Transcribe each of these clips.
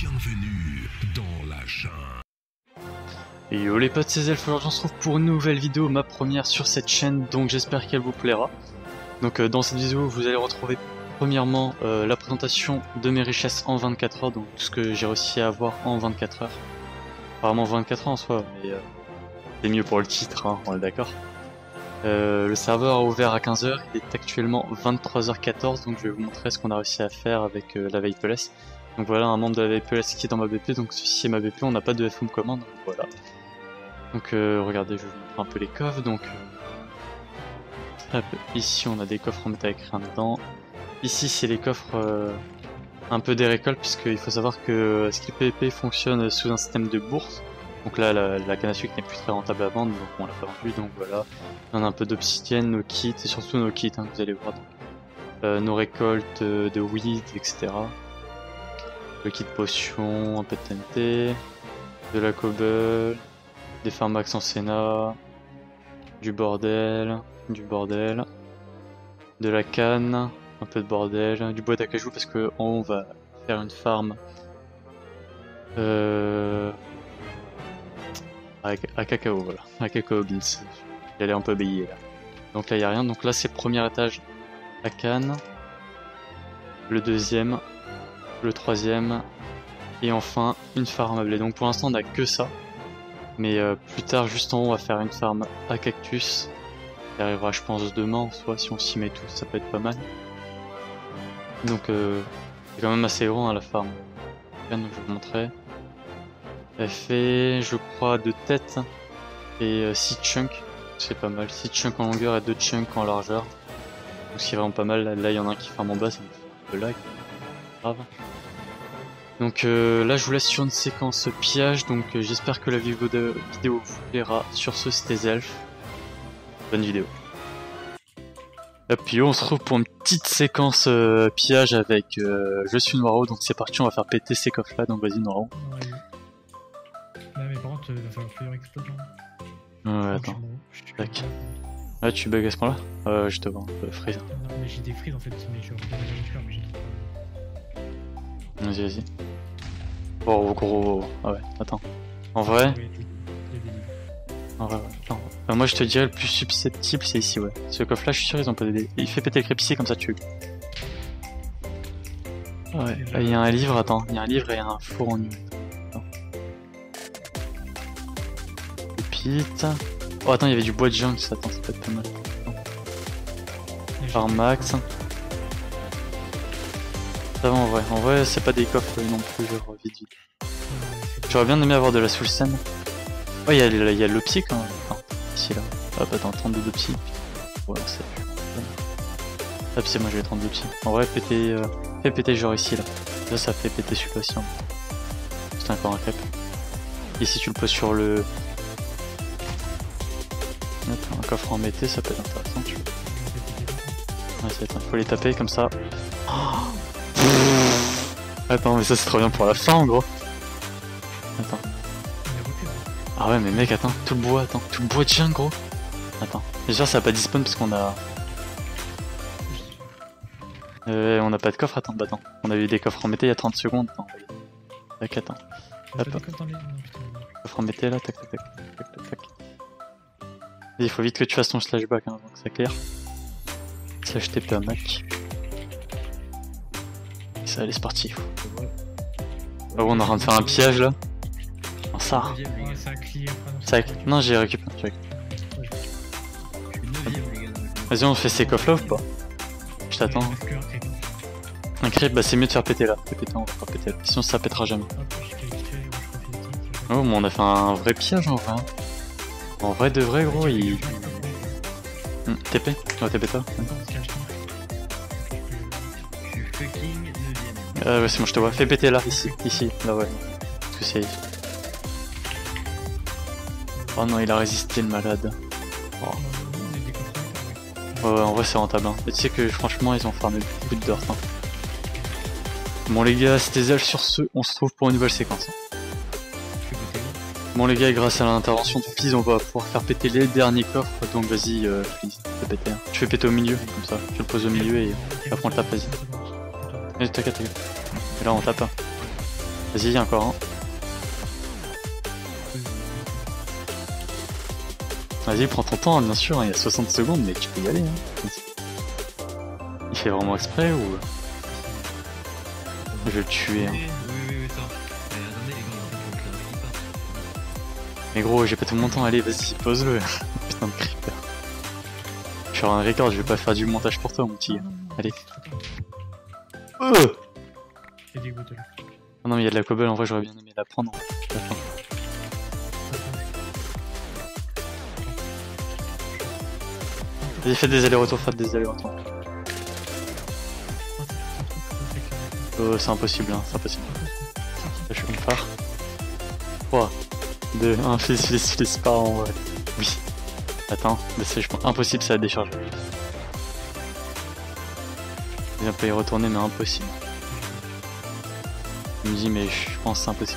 Bienvenue dans la jungle. Et yo les potes, c'est Zelf, aujourd'hui on se retrouve pour une nouvelle vidéo, ma première sur cette chaîne, donc j'espère qu'elle vous plaira. Donc dans cette vidéo vous allez retrouver premièrement la présentation de mes richesses en 24 heures, donc tout ce que j'ai réussi à avoir en 24 heures. Apparemment 24 heures en soi, mais c'est mieux pour le titre, hein, on est d'accord. Le serveur a ouvert à 15 h, il est actuellement 23h14, donc je vais vous montrer ce qu'on a réussi à faire avec la Vapeless. Donc voilà un membre de la Vapeless qui est dans ma BP, donc ceci est ma BP, on n'a pas de FOM commande, donc voilà. Donc regardez, je vais vous montrer un peu les coffres, donc hop, ici on a des coffres en métal avec rien dedans. Ici c'est les coffres un peu des récoltes, puisqu'il faut savoir que Skill PvP fonctionne sous un système de bourse. Donc là la canne à sucre n'est plus très rentable à vendre, donc on l'a pas vendu, donc voilà. On a un peu d'obsidienne, nos kits, et surtout nos kits, hein, que vous allez voir. Donc, nos récoltes de weed, etc. Le kit potion, un peu de TNT, de la cobble, des pharmax en Senna, du bordel, de la canne, un peu de bordel, du bois d'acajou parce que en haut on va faire une farm à cacao, voilà, à cacao beans. Il allait un peu bailler là. Donc là il y a rien, donc là c'est le premier étage, la canne, le deuxième, le troisième, et enfin une farm à blé. Donc pour l'instant on a que ça, mais plus tard juste en haut on va faire une farm à cactus, qui arrivera je pense demain, soit si on s'y met tous ça peut être pas mal. Donc c'est quand même assez grand hein, la farm, donc je vais vous montrer. Elle fait je crois 2 têtes et 6 chunks, c'est pas mal, 6 chunks en longueur et 2 chunks en largeur, donc c'est vraiment pas mal. Là il y en a un qui farm en bas, ça me fait un peu lag, grave. Donc là je vous laisse sur une séquence pillage, donc j'espère que la vidéo vous plaira. Sur ce c'était Zelf, bonne vidéo. Et puis on se retrouve pour une petite séquence pillage avec je suis Noiro, donc c'est parti, on va faire péter ces coffres là, donc vas-y Noiro. Là mais par contre il va falloir que je explose. Ouais attends, tac. Ah tu bugs à ce point là? Je te vois un peu freeze. Non mais j'ai des frises en fait, mais je regarde mais j'ai trop... Vas-y. Oh gros, ah ouais, attends. En vrai, attends. Moi je te dirais le plus susceptible c'est ici, ouais. Ce coffre là je suis sûr ils ont pas d'aider. Il fait péter le crépissier comme ça tu... Ouais, là il y a un livre, attends, il y a un livre et un four en nuit. Pépite. Oh attends, il y avait du bois de jungle, ça, attends, ça peut être pas mal. Par max. Ça va en vrai c'est pas des coffres non plus genre vite. J'aurais bien aimé avoir de la soul scène. Oh il y a l'opsie quand même. Enfin, ici là. Hop attends, 32 d'opsie. Ouais c'est... Hop c'est moi j'ai 32 psy. En vrai péter, fais péter genre ici là. Ça fait péter celui-là aussi. Hein. C'est encore un crêpe. Ici tu le poses sur le... Attends, un coffre en mété ça peut être intéressant tu vois. Ouais c'est ça, faut les taper comme ça. Oh attends mais ça c'est trop bien pour la fin en gros. Attends. Ah ouais mais mec attends, tout le bois de chien gros. Attends, déjà ça va pas dispawn parce qu'on a... on a pas de coffre, attends, bah attends. On a eu des coffres en mété il y a 30 secondes. Attends, tac, attends. Hop. Coffre en mété là, tac. Et il faut vite que tu fasses ton slashback hein, avant que ça claire. Slash TP à Mac. Ça allez c'est parti. Oh, on est en train de faire un pillage là. Non ça. Non j'ai récupéré. Vas-y on fait ces coffres là ou pas? Je t'attends. Un creep, bah c'est mieux de faire péter là. On va faire péter là. Sinon ça pètera jamais. Oh mais on a fait un vrai pillage en vrai. En vrai de vrai gros il... TP? Ouais TP toi. Ouais c'est bon je te vois. Fais péter là, ici, là ouais. Parce que c'est... Oh non il a résisté le malade. Oh. Ouais en vrai c'est rentable hein. Et tu sais que franchement ils ont farmé beaucoup de dirt hein. Bon les gars c'était Zelf, sur ce on se trouve pour une nouvelle séquence hein. Bon les gars grâce à l'intervention de Fizz on va pouvoir faire péter les derniers coffres. Donc vas-y Fizz, fais péter hein. Tu fais péter au milieu comme ça, tu le poses au milieu et après on le tape vas-y. Vas-y t'inquiète. Et là on tape hein. Vas-y, encore un. Vas-y, prends ton temps, bien sûr, il y a 60 secondes, mais tu peux y aller. Hein. Il fait vraiment exprès ou... Je vais le tuer. Hein. Oui, ça. Attendez, les gars, on va faire le pas. Mais gros, j'ai pas tout mon temps, allez, vas-y, pose-le. Putain de creeper. Je ferai un record, je vais pas faire du montage pour toi, mon petit gars. Allez. J'ai dit go, toi. Ah non, mais il y a de la cobble, en vrai, j'aurais bien aimé la prendre. Attends. Vas-y, faites des allers-retours, faites des allers-retours. C'est impossible, hein, c'est impossible. Je suis comme phare. 3, 2, 1, fils, pas en vrai. Oui. Attends, mais c'est impossible, ça a déchargé. On peut y retourner, mais impossible. Je me dis, mais je pense que c'est impossible.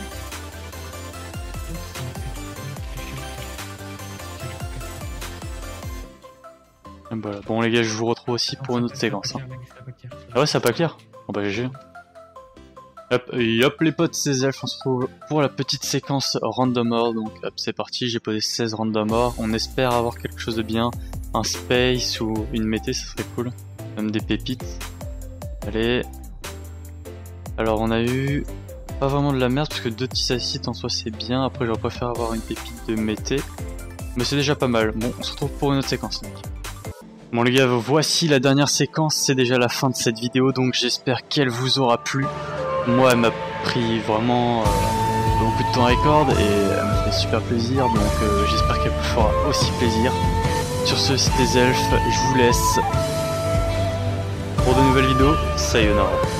Et voilà. Bon les gars, je vous retrouve aussi pour une autre séquence. Hein. Ah ouais, ça pas clair. Bon bah GG. Hop, et hop les potes, c'est Zelf, on se retrouve pour la petite séquence random or. Donc hop, c'est parti, j'ai posé 16 random or. On espère avoir quelque chose de bien. Un space ou une mété, ça serait cool. Même des pépites. Allez. Alors on a eu pas vraiment de la merde parce que 2 tissacites en soi c'est bien. Après j'aurais préféré avoir une pépite de mété. Mais c'est déjà pas mal. Bon, on se retrouve pour une autre séquence. Donc. Bon les gars, voici la dernière séquence. C'est déjà la fin de cette vidéo. Donc j'espère qu'elle vous aura plu. Moi elle m'a pris vraiment beaucoup de temps à record et elle m'a fait super plaisir. Donc j'espère qu'elle vous fera aussi plaisir. Sur ce, c'était Zelf. Je vous laisse pour de nouvelles vidéos. Sayonara.